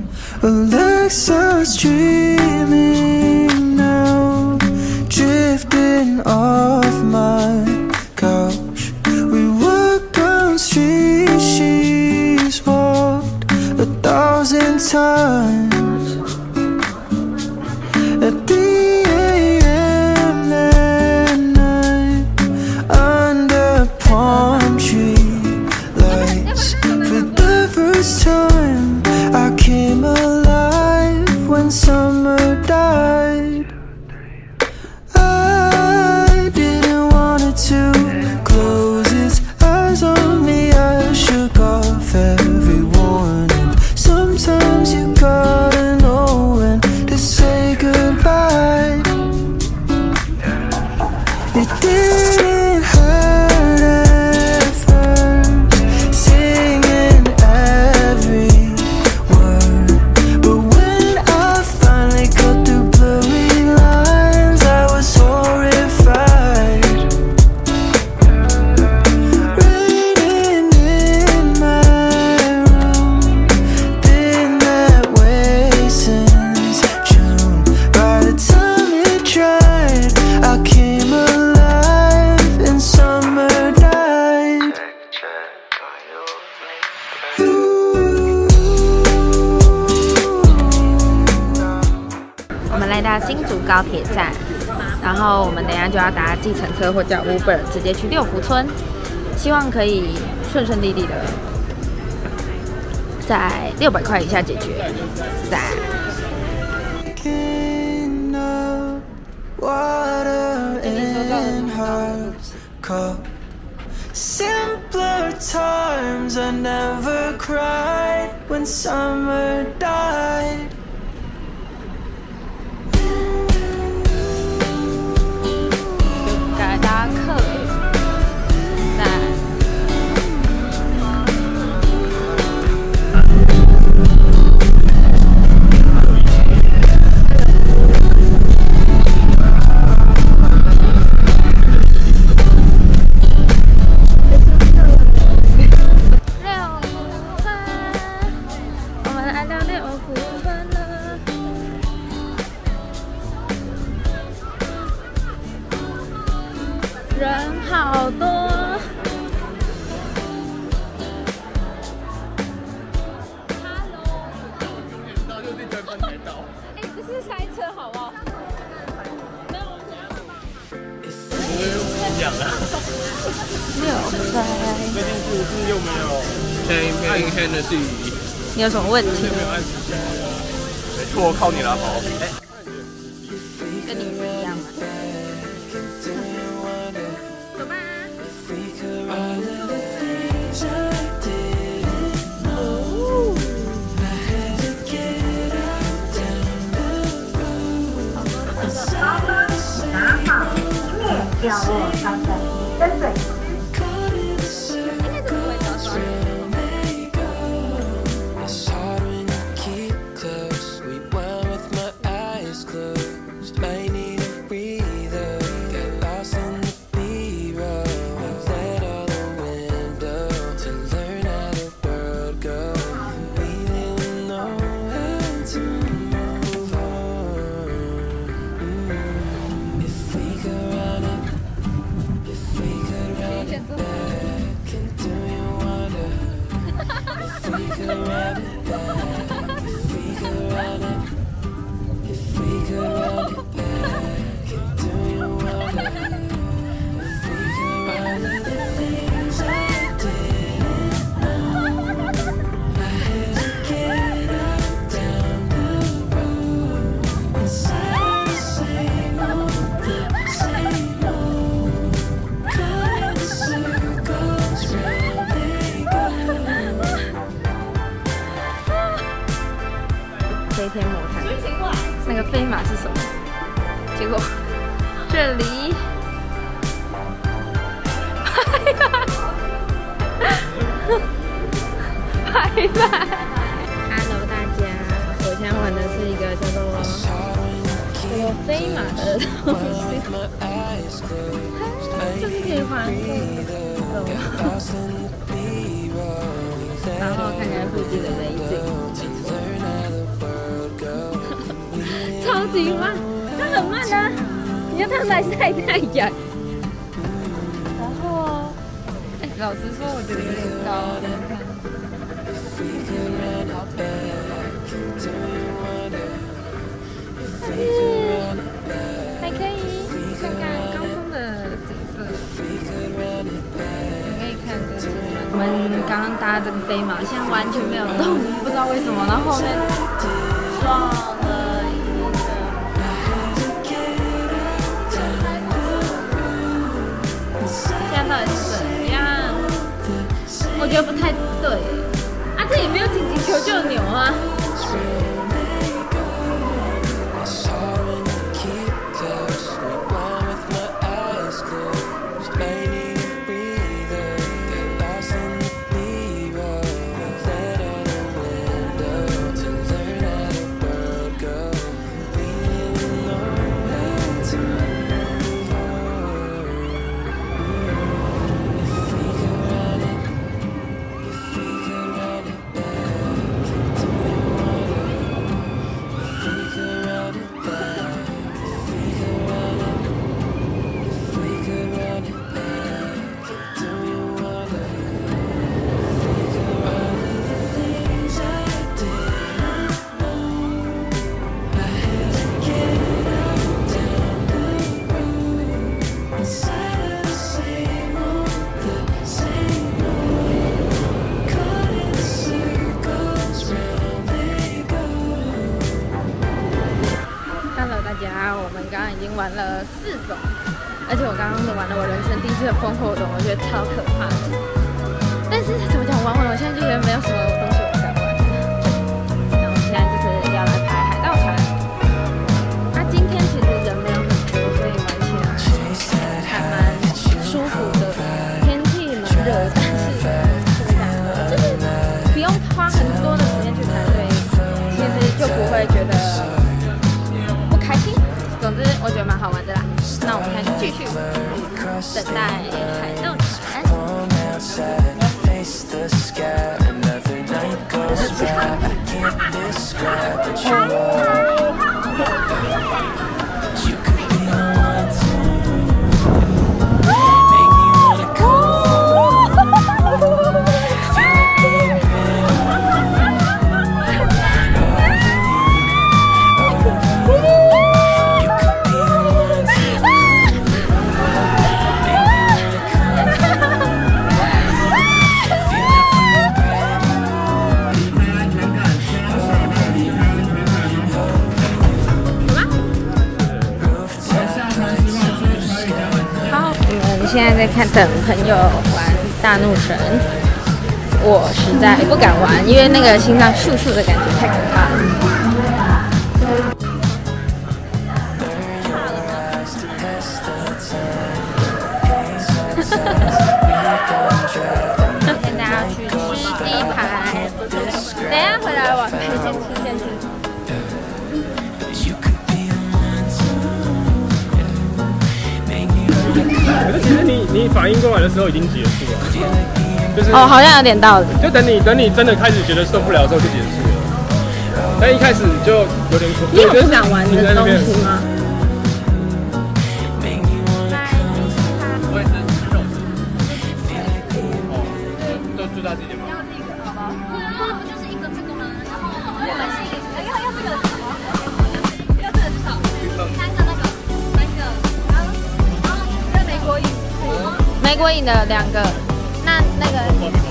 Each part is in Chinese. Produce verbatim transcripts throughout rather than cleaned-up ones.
Alexa's dreaming now, drifting off my couch. We walked down streets she's walked a thousand times. At the A M that night, under palm tree lights, for the first time I came alive when summer died. I didn't want it to close its eyes on me. I shook off every warning. Sometimes you gotta know when to say goodbye. It didn't hurt at first, singing every word, but when I finally cut through blurry lines, I was horrified. Raining in my room, been that way since June. By the time it dried, I came alive and summer died. Ooh. 我们来到新竹高铁站，然后我们等一下就要搭计程车或叫 Uber 直接去六福村，希望可以顺顺利利的在六百块以下解决。在 Picking up water in her cup. Simpler times, I never cried when summer died. 改搭客在六福村，我们来到六福村了。人好多。哎，不是塞车好不好？没有， 讲了， 六塞。 这件事是又没有黑黑黑的地， 你有什么问题？ 没有按时间。没错，靠你了，好。哎， 跟你一样吗？走吧。 掉落放在你的嘴。 It's hard when you keep close. Sweet wine with my eyes closed. Might need a breather. Get lost in the B-roll. Let all the wind blow to learn how the world goes. We didn't know how to move on. Mm. If we could run it, if we could run it back, and do you wonder? If we could run it back, if we could run it, if we could run it back, and do you wonder? If we could run it, the things I didn't know. I had to get up, down the road, and say the same old, same old. Cutting circles round they go. 飞天魔毯，那个飞马是什么？结果这里拍吧，拍吧。Hello 大家，我现在玩的是一个叫做叫做飞马的东西，就是可以环走，然后看起来附近的美景。 级慢，它很慢啊！你要它来晒太阳。然后，哎，老实说，我觉得有点高，你们看。但是还可以看看高空的景色。你可以看这个，我们刚刚搭这个飞马，现在完全没有动，不知道为什么。然后后面撞了一个，现在到底是怎样？我觉得不太对。啊，这也没有紧急求救钮啊。我们刚刚已经玩了四种，而且我刚刚是玩了我人生第一次的风活动，我觉得超可怕的。但是怎么讲，玩完我现在就觉得没有什么东西我不敢玩。那我们现在就是要来拍海盗船。那、啊、今天其实人没有很多，所以玩起来还蛮舒服的。天气蛮热的，但是怎么讲，就是不用花很多的时间去排队，其实就不会觉得。总之，我觉得蛮好玩的啦。那我们现在继续等待海盗船。现在在看等朋友玩大怒神，我实在不敢玩，因为那个心脏簌簌的感觉太可怕了。现在要去吃鸡排，等一下回来我可以先吃先吃。 可是其实你你反应过来的时候已经结束了，就是哦，好像有点道理。 就等你等你真的开始觉得受不了之后就结束了。但一开始就有点恐怖。 你有不敢玩的东西吗？ 我也是吃肉。哦，都住在这里吗？ 要这个好吧？对啊，不就是一个这个吗？然后我们是一个，要要这个是什么？要这个是什么？三个那个，三个，然后然后这美国饮， 美国饮的两个，那那个。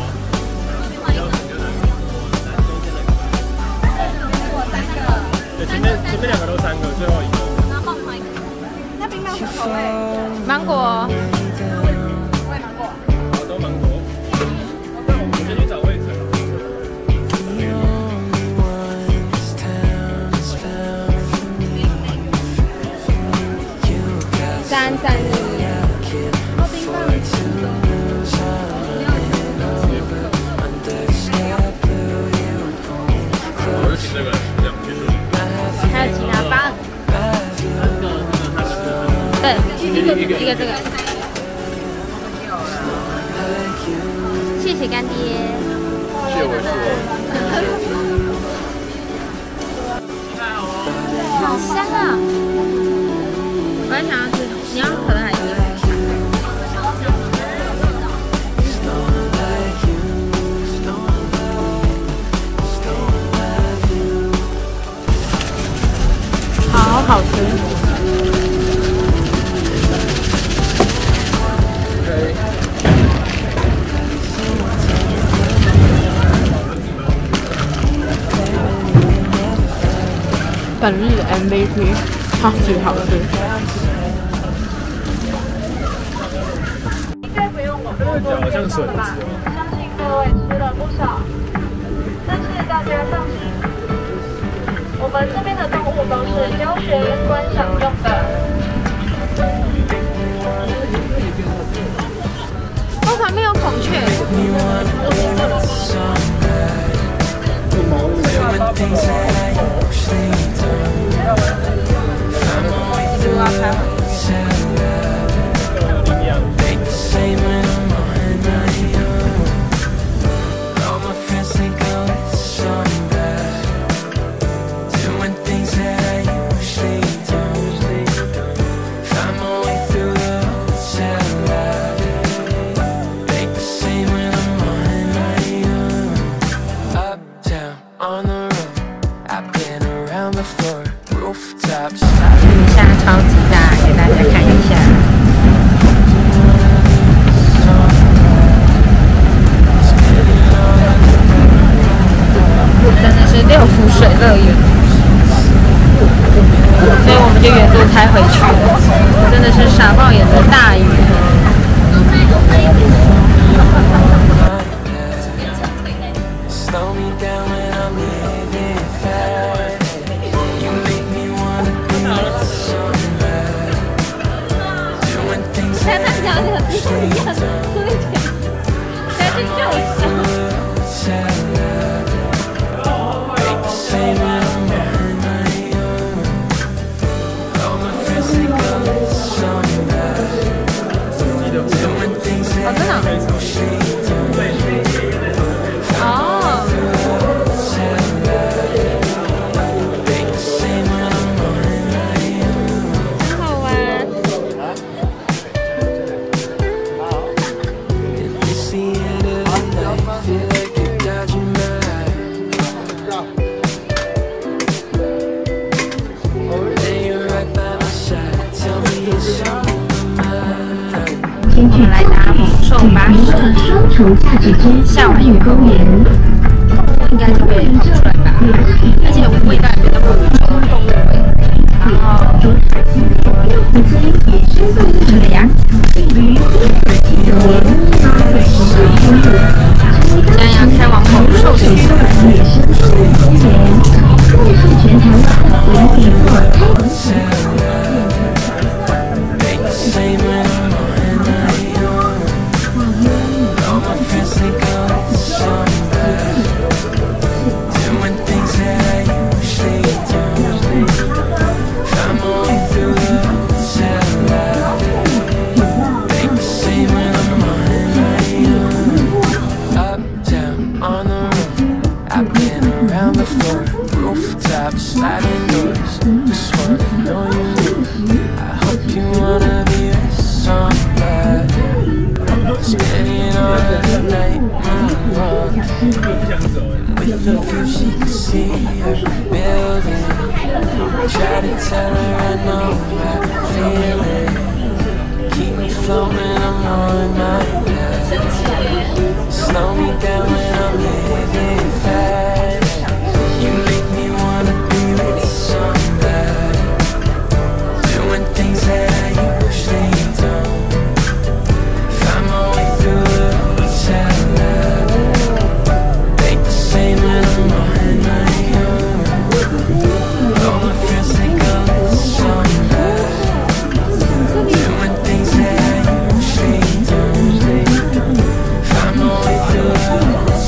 前面前面两个都三个，最后一个。 然后帮我买一个。那冰棒什么口味？ 芒果。 我也芒果。 好多芒果。那我们先去找位置。 三三一。然后冰棒。 我就请这个，这样结束。 还有其他棒。对，一个一个一个这个。谢谢干爹。 谢我是我。 好香啊！ 好吃。本日 M V P 超级好吃。 应该不用我多多介绍了吧？相信各位吃了不少，但是大家放心，我们这边的动物都是教学观赏用的。 我旁边有孔雀。我要拍回。 下超级大，给大家看一下。 真的是六福水乐园，所以我们就原路开回去了。真的是傻爆眼的大雨。 看他讲的不一样，所以再去救手。 哦，真的？哦。很好玩。我们来搭猛兽巴士，下完雨后应该就会跑出来吧，而且味道也没那么重的动物味。然后这个呀，现在要开往猛兽区。 Try to tell her I know how I feel it. Keep me floating, I'm on my path. Slow me down when I'm living fast. You make me wanna be with somebody, doing things that I usually don't. Find my way through the hotel lobby. Ain't the same when I'm on my own. All my friends think I'm somebody, doing things that I usually don't. Find my way through the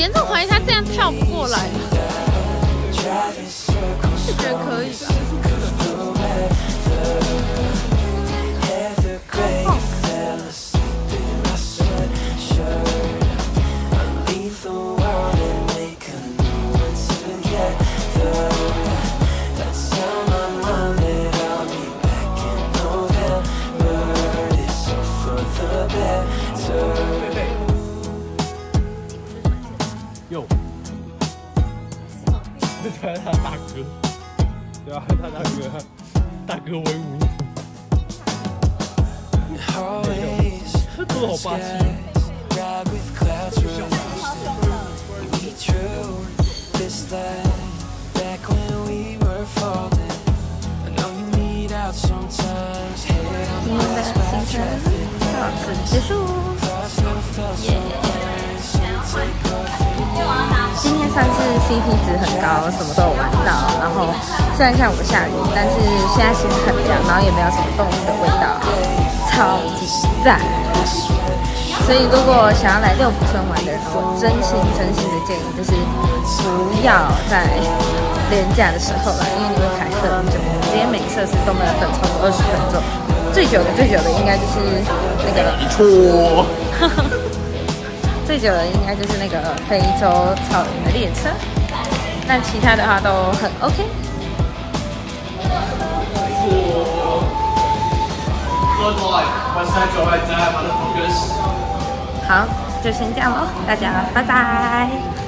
严重怀疑他这样跳不过来，是觉得可以吧？ 哟，对，他大哥，对啊，他大哥，大哥威武，这好霸气。 今天的行程到此结束，耶！今天算是 C P 值很高，什么都有玩到。然后虽然下午下雨，但是现在其实很凉，然后也没有什么动物的味道，超级赞。所以如果想要来六福村玩的人，我真心真心的建议就是不要在连假的时候来，因为你会排很久，这些每个设施都没有等超过二十分钟。最久的最久的应该就是那个错。 最久的应该就是那个非洲草原的列车，但其他的话都很 OK。好，就先这样咯，大家拜拜。